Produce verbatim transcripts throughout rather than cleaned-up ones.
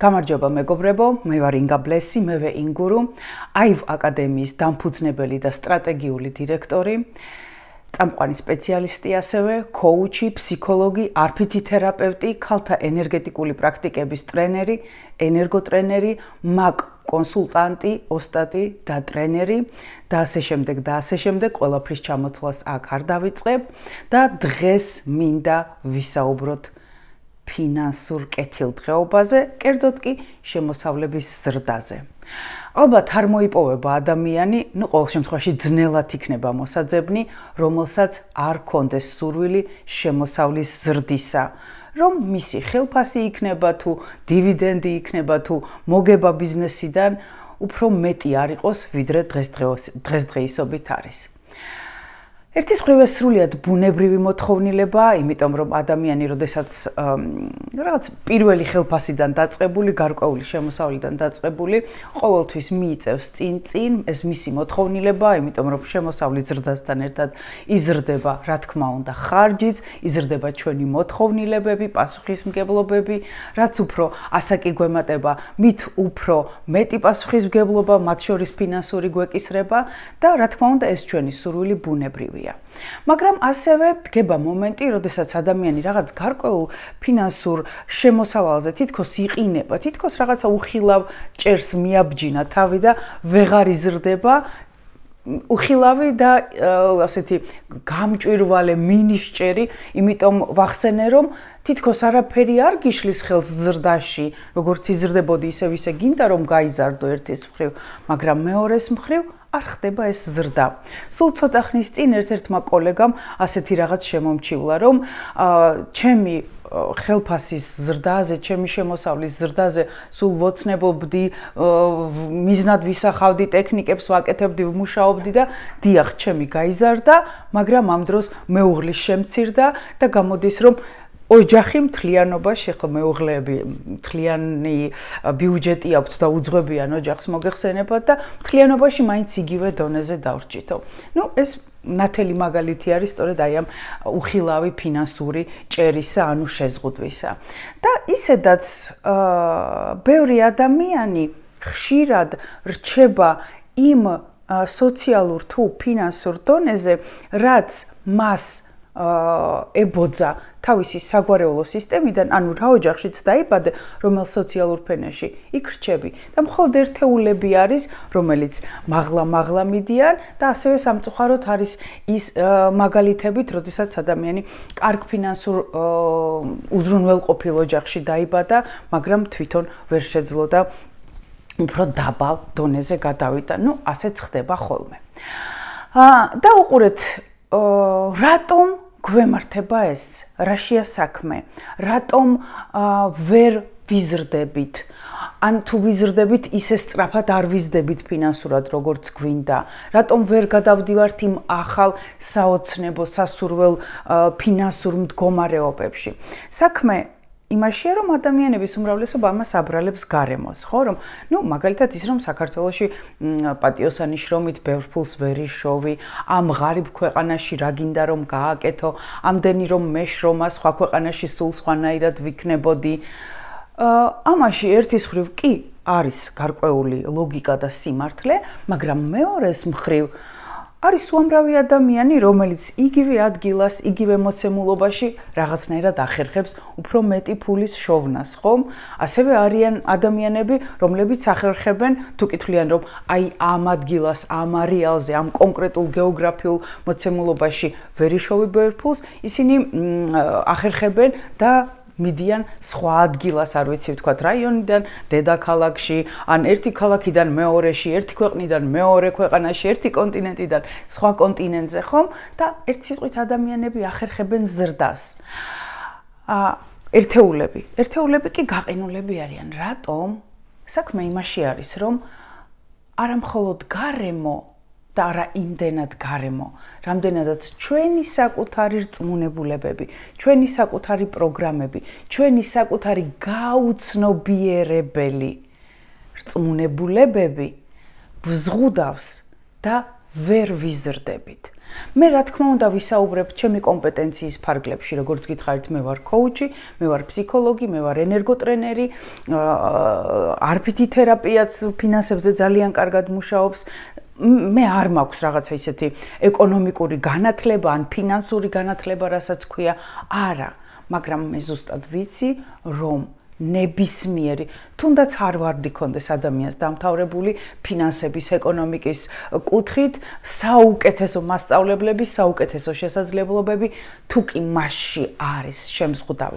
გამარჯობა მეგობრებო, მე ვარ ინგა ბლესი, მე ვე ინგურუ, აივ აკადემიის დამფუძნებელი და სტრატეგიული დირექტორი, წამყვანი სპეციალისტი ასევე, კოუჩი, ფსიქოლოგი, არფითითერაპევტი, ქალთა ენერგეტიკული პრაქტიკების ტრენერი, ენერგოტრენერი, მაგ კონსულტანტი, ოსტატი და ტრენერი და ასე შემდეგ და ასე შემდეგ, ყველაფრის ჩამოთვლას აქ არ დავიწყებ და დღეს მინდა ვისაუბროთ ფინანსურ კეთილდღეობაზე, კერძოდ კი შემოსავლების ზრდაზე. ალბათ არ მოიპოვება ადამიანი, ნუ ყოველ შემთხვევაში ძნელად იქნება მოსაძებნი, რომელსაც არ კონდეს სურვილი შემოსავლის ზრდისა, რომ მისი ხელფასი იქნება თუ დივიდენდი იქნება თუ მოგება ბიზნესიდან უფრო მეტი არ იყოს, ვიდრე დღესდღეისობით არის. ერთის მხრივ ეს სრულიად ბუნებრივი მოთხოვნილება, იმიტომ რომ ადამიანი, როდესაც რაღაც პირველი ხელფასიდან დაწყებული, გარკვეული შემოსავლიდან დაწყებული, ყოველთვის მიიწევს წინ-წინ, ეს მისი მოთხოვნილება, იმიტომ რომ შემოსავლის ზრდასთან ერთად იზრდება, რა თქმა უნდა, ხარჯიც, იზრდება ჩვენი მოთხოვნილებები, პასუხისმგებლობები, რაც უფრო ასაკი გვემატება, მით უფრო მეტი პასუხისმგებლობა, მათ შორის ფინანსური გვეკისრება და რა თქმა უნდა, ეს ჩვენი სურვილი ბუნებრივია. მაგრამ ასევე დგება მომენტი, როდესაც ადამიანი რაღაც გარკვეულ ფინანსურ შემოსავალზე თითქოს იყინება, თითქოს რაღაცა უხილავ ჭერს მიაბჯინა თავი და ვეღარ იზრდება, უხილავი და ასეთი გამჭვირვალე მინისჭერი, იმიტომ ვახსენე, რომ თითქოს არაფერი არ გიშლის ხელს ზრდაში, როგორც იზრდებოდი, ისევ ისე გინდა რომ გაიზარდო ერთის მხრივ, მაგრამ მეორეს მხრივ არ ხდება ეს ზრდა. სულ ცოტა ხნის წინ ერთ-ერთმა კოლეგამ ასეთი რაღაც შემომჩივლა, რომ ჩემი ხელფასის ზრდაზე, ჩემი შემოსავლის ზრდაზე სულ ვოცნებობდი, მიზნად ვისახავდი, ტექნიკებს ვაკეთებდი, ვმუშაობდი და დიახ, ჩემი გაიზარდა, მაგრამ ამ დროს მეუღლის შემცირდა და გამოდის, რომ ოჯახი მთლიანობაში, ხო მეუღლეები მთლიანი ბიუჯეტი აქვთ და უძღვებიან ოჯახს მოგეხსენებათ და მთლიანობაში მაინც იგივე დონეზე დავრჩითო. ნუ ეს ნათელი მაგალითი არის სწორედ აი ამ უხილავი ფინანსური ჭერისა, ანუ შეზღუდვისა. და ისედაც ბევრი ადამიანი ხშირად რჩება იმ სოციალურ თუ ფინანსურ დონეზე, რაც მას ებოძა თავისი საგვარეულო სისტემიდან, ანუ რა ოჯახშიც დაიბადე, რომელ სოციალურ ფენაში იქ რჩები და მხოლოდ ერთეულები არის, რომელიც მაღლა-მაღლა მიდიან და ასევე სამწუხაროდ არის ის მაგალითებით, როდესაც ადამიანი კარგ ფინანსურ უზრუნველყოფილ ოჯახში დაიბადა, მაგრამ თვითონ ვერ შეძლო და უფრო დაბალ დონეზე გადავიდა. ნუ ასეც ხდება ხოლმე. და უყურეთ, რატომ გვემართება ეს? რაშია საქმე? რატომ ვერ ვიზრდებით? ან თუ ვიზრდებით, ისე სწრაფად არ ვიზრდებით ფინანსურად, როგორც გვინდა? რატომ ვერ გადავდივართ იმ ახალ საოცნებო, სასურველ ფინანსურ მდგომარეობებში? საქმე იმაშია, რომ ადამიანების უმრავლესობა ამას აბრალებს გარემოს, ხო, რომ, ნუ, მაგალითად ის, რომ საქართველოში პატიოსანი შრომით ბევრ ფულს ვერ იშოვი, ამ ღარიბ ქვეყანაში რა გინდა რომ გააკეთო, ამდენი რომ მე შრომა სხვა ქვეყანაში სულ სხვანაირად ვიქნებოდი. ამაში ერთის მხრივ კი არის გარკვეული ლოგიკა და სიმართლე, მაგრამ მეორეს მხრივ არის უამრავი ადამიანი, რომელიც იგივე ადგილას, იგივე მოცემულობაში რაღაცნაირად ახერხებს უფრო მეტი ფულის შოვნას, ხომ? ასევე არიან ადამიანები, რომლებიც ახერხებენ, თუ კითხვიან, რომ აი ამ ადგილას, ამ არეალზე, ამ კონკრეტულ გეოგრაფიულ მოცემულობაში ვერ იშოვი ბევრ ფულს, ისინი ახერხებენ და მიდიან სხვა ადგილას, არ ვიცი ვთქვათ, რაიონიდან, დედაქალაქში, ან ერთი ქალაქიდან მეორეში, ერთი ქვეყნიდან მეორე ქვეყანაში, ერთი კონტინენტიდან სხვა კონტინენტზე, ხომ? და ერთ სიტყვით ადამიანები ახერხებენ ზრდას. ერთეულები, ერთეულები კი გაყინულები არიან. რატომ? საქმე იმაში არის, რომ არა მხოლოდ გარემო და არა იმდენად გარემო, რამდენადაც ჩვენი საკუთარი რწმუნებულებები, ჩვენი საკუთარი პროგრამები, ჩვენი საკუთარი გაუცნობიერებელი რწმუნებულებები ვზღუდავს და ვერ ვიზრდებით. მე რა თქმა უნდა ვისაუბრებ ჩემი კომპეტენციის ფარგლებში, როგორც გითხარით, მე ვარ კოუჩი, მე ვარ ფსიქოლოგი, მე ვარ ენერგოტრენერი, არფითერაპიაც ფინანსებზე ძალიან კარგად მუშაობს. მე არ მაქვს რაღაცა ისეთი ეკონომიკური განათლება ან ფინანსური განათლება, რასაც ქვია, არა, მაგრამ მე ზუსტად ვიცი, რომ ნებისმიერი, თუნდაც არ ვარდი კონდეს ადამიანს დამთავრებული ფინანსების, ეკონომიკის კუთხით, საუკეთესო მასწავლებლები, საუკეთესო შესაძლებლობები, თუ კი მასში არის შემზღუდავი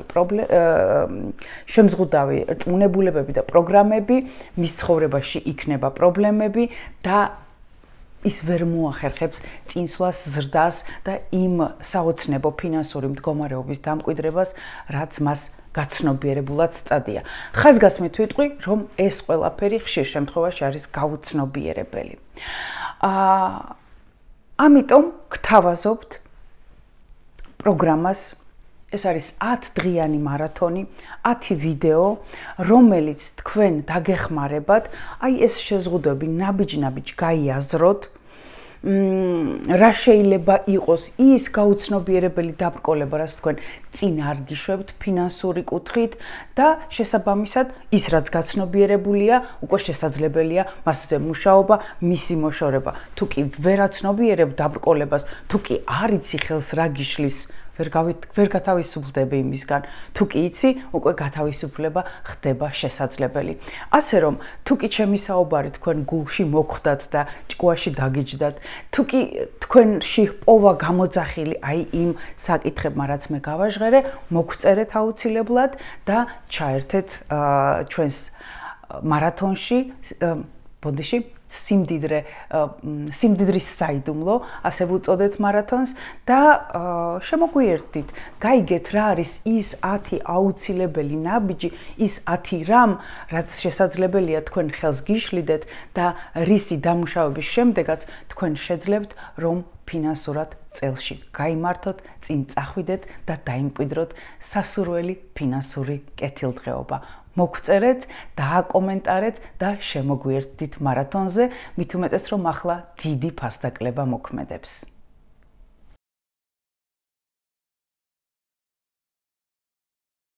შემზღუდავი რწმუნებულებები და პროგრამები, მის ცხოვრებაში იქნება პრობლემები და ის ვერ მოახერხებს წინსვლას, ზრდას და იმ საოცნებო ფინანსური მდგომარეობის დამკვიდრებას, რაც მას გაცნობიერებულად სწადია. ხაზგასმით ვიტყვი, რომ ეს ყველაფერი ხშირ შემთხვევაში არის გაუცნობიერებელი. აა ამიტომ გთავაზობთ პროგრამას. ეს არის ათდღიანი მარათონი, ათი ვიდეო, რომელიც თქვენ დაგეხმარებათ, აი ეს შეზღუდვები ნაბიჯ-ნაბიჯ გაიაზროთ. რა შეიძლება იყოს ის გაუცნობიერებელი დაბრკოლება, რაც თქვენ წინ არ გიშვებთ ფინანსური კუთხით და შესაბამისად ის რაც გაცნობიერებულია, უკვე შესაძლებელია მასზე მუშაობა, მისი მოშორება. თუ კი ვერაცნობიერებ დაბრკოლებას, თუ კი არ იცი ხელს რა გიშლის, ვერ ვერ გათავისუფლდები იმისგან. თუ კი იცი, უკვე გათავისუფლება ხდება შესაძლებელი. ასე რომ, თუ კი ჩემი საუბარი თქვენ გულში მოხვდათ და ჭკუაში დაგიჯდათ, თუ კი თქვენში პოვა გამოძახილი აი იმ საკითხებმა, რაც მე გავაჟღერე, მოგწერეთ აუცილებლად და ჩაერთეთ ჩვენს მარათონში, ბოდიში სიმდიდრე სიმდიდრის საიდუმლო, ასე ვუწოდეთ მარათონს და შემოგვიერთდით, გაიგეთ რა არის ის ათი აუცილებელი ნაბიჯი, ის ათი რამ, რაც შესაძლებელია თქვენ ხელს გიშლიდეთ და რისი დამუშავების შემდეგაც თქვენ შეძლებთ, რომ ფინანსურად წელში გაიმართოთ, წინ წახვიდეთ და დაიმკვიდროთ სასურველი ფინანსური კეთილდღეობა. მოგწერეთ, დააკომენტარეთ და შემოგვიერთდით მარათონზე, მით უმეტეს რომ ახლა დიდი ფასდაკლება მოქმედებს.